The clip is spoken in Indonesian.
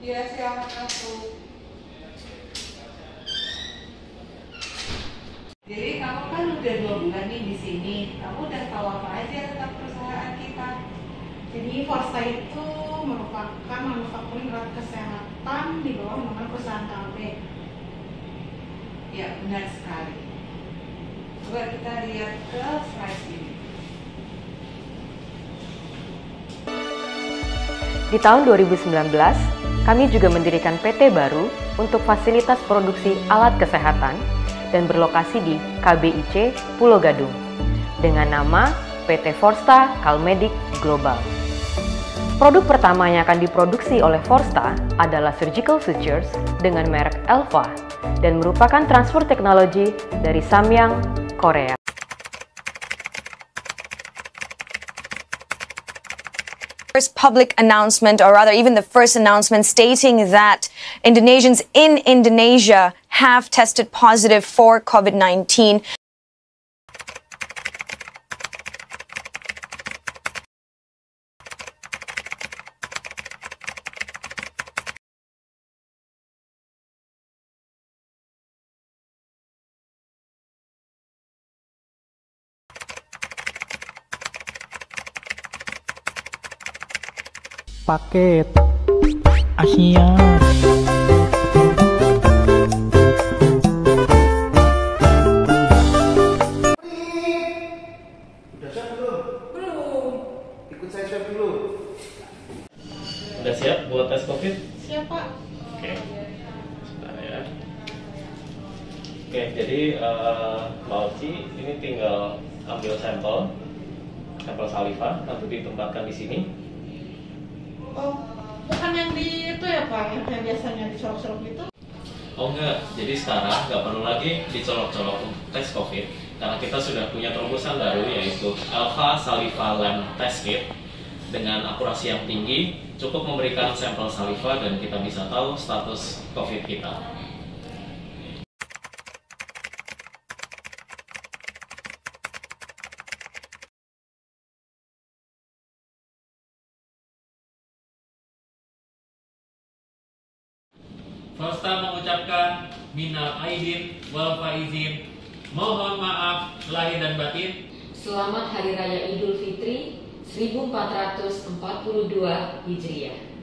Iya, silakan masuk. Jadi kamu kan udah 2 bulan nih di sini. Kamu udah tahu apa aja tentang perusahaan kita? Jadi Forsta itu merupakan manufakturing alat kesehatan di bawah naungan perusahaan KB. Ya, benar sekali. Coba kita lihat ke slide ini. Di tahun 2019, kami juga mendirikan PT baru untuk fasilitas produksi alat kesehatan dan berlokasi di KBIC Pulau Gadung dengan nama PT Forsta Calmedic Global. Produk pertama yang akan diproduksi oleh Forsta adalah surgical sutures dengan merek Elva dan merupakan transfer teknologi dari Samyang, Korea. First public announcement, or rather even the first announcement stating that Indonesians in Indonesia have tested positive for COVID-19. Paket ASEAN. Udah siap belum? Belum. Ikut saya swab dulu. Udah siap buat tes COVID? Siap, Pak. Oke. Sebentar ya. Oke, jadi Mbak Oci ini tinggal ambil sampel saliva, nanti ditempatkan di sini. Oh, bukan yang di itu ya Pak, yang biasanya dicolok-colok gitu? Oh enggak, jadi sekarang nggak perlu lagi dicolok-colok untuk tes COVID karena kita sudah punya terobosan baru yaitu Elva Saliva Lamp Test Kit dengan akurasi yang tinggi, cukup memberikan sampel saliva dan kita bisa tahu status COVID kita. Forsta mengucapkan minal aidin wal faizin, mohon maaf lahir dan batin. Selamat Hari Raya Idul Fitri 1442 Hijriah.